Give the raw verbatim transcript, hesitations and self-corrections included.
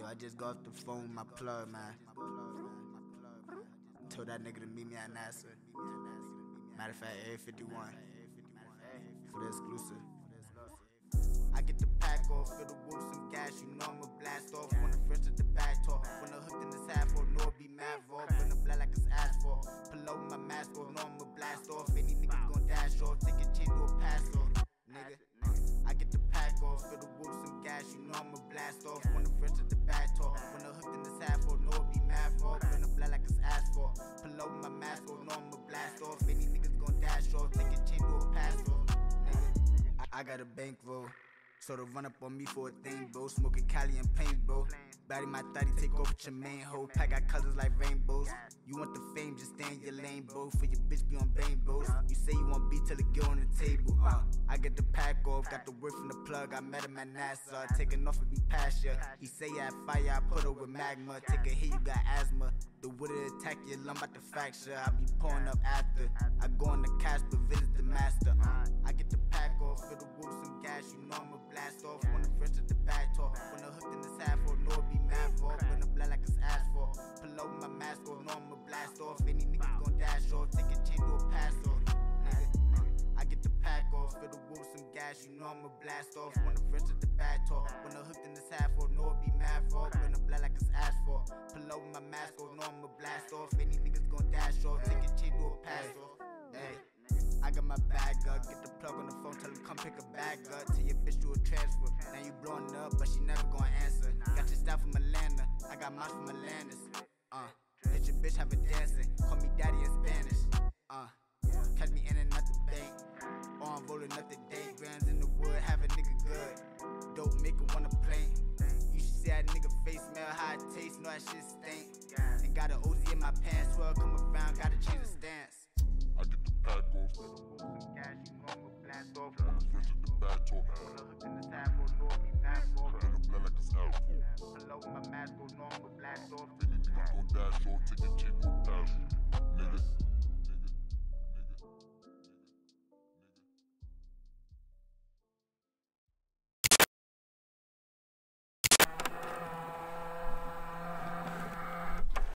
Yo, I just got off the phone with my plug, man. Told that nigga to meet me at NASA. Matter of fact, A fifty-one. For the exclusive. I get the pack off, fill the whoop some gas, you know I'ma blast off. When the French at the back talk, when the hooked in this half for, know it be mad for. When the black like it's asphalt, pull over my mask off, know I'ma blast off. Any niggas gon' dash off, take a chain to a pass off, nigga. I get the pack off, fill the whoop some gas, you know I'ma blast off. When the French at the back talk, when the hooked in this half for, know it be mad for. When the black like it's asphalt, pull over my mask off, know I'ma blast off. Any niggas gon' dash off, take a chain to a pass off, nigga. I, I got a bankroll. So to run up on me for a thing, bro. Smoking Cali and paint, bro. Body my thotty, take off with your main hoe. Pack got colors like rainbows. You want the fame, just stay in your lane, bro. For your bitch be on bangos. You say you want beat till it get on the table. Uh, I get the pack off, got the word from the plug. I met him at NASA, taking off and be past ya. He say I fire, I put her with magma. Take a hit, you got asthma. The wood attack your lung about to fracture. I be pouring up after. I go on the cash, but visit the master. Uh, I get the pack off, fill the whoop some gas. You know I'ma blast off. When the French at the back talk, when the hooked in this half for, know it be mad for. When the black like it's asphalt, pull over my mask off, know I'ma blast off. Any niggas gon' dash off, take a chain to a pass off, nigga. I get the pack off, fill the whoop some gas, you know I'ma blast off. When the French at the back talk, when the hooked in this half for, know it be mad for. When the black like it's asphalt, pull over my mask off, know I'ma blast off. Any niggas gon' dash off, take a chain to a pass off, hey. I got my bag up, get the plug on the phone, tell him come pick a bag up. Tell your bitch do a transfer, now you blowing up, but she never gon' answer. Got your style from Atlanta, I got mine from Atlantis. Uh, let your bitch have a dancing, call me daddy in Spanish. Uh, catch me in and out the bank, or I'm rolling up the day. Grams in the wood, have a nigga good. Dope make it wanna play. You should see that nigga face, smell how it tastes, know that shit stink. And got an O Z in my pants, swell come around, gotta change the stance. I get the pack off, fill the whoop some gas, you know I'ma blast off. when the French at the back talk, When the hooked in this half for, know it be mad for. when the black like it's asphalt, Pull over my mask, go know I'ma blast off. any niggas gon' dash off, take a chain to a pass, nigga.